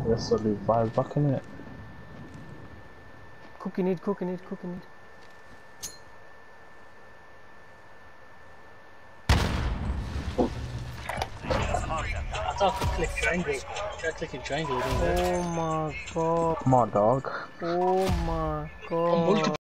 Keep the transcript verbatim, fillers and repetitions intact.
Yes, I'll leave five back in it. Cooking it, cooking it, cooking it. I thought I could click triangle. Try clicking triangle. Oh my god. Come on, dog. Oh my On multiple god.